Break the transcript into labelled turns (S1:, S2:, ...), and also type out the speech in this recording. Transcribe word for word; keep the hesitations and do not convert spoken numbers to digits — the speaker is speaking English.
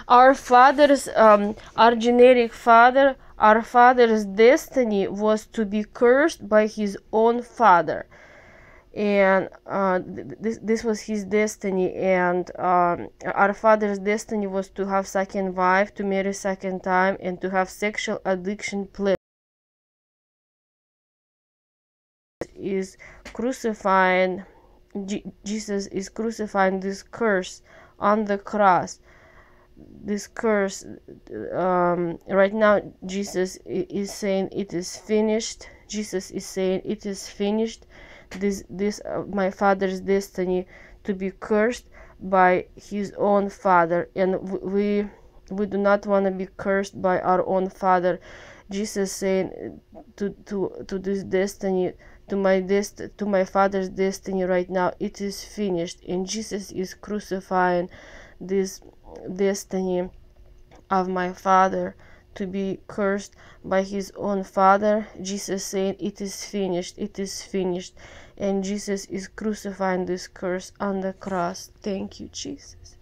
S1: Our father's, um, our genetic father, our father's destiny was to be cursed by his own father. And uh, this this was his destiny, and um, our father's destiny was to have second wife, to marry second time, and to have sexual addiction. Pleasure is crucifying. G Jesus is crucifying this curse on the cross. This curse, um, right now, Jesus is saying it is finished. Jesus is saying it is finished. This, this, uh, my father's destiny to be cursed by his own father, and we, we do not want to be cursed by our own father. Jesus saying to to to this destiny, to my dest to my father's destiny right now, it is finished, and Jesus is crucifying this destiny of my father to be cursed by his own father. Jesus saying it is finished, it is finished, and Jesus is crucifying this curse on the cross. Thank you, Jesus.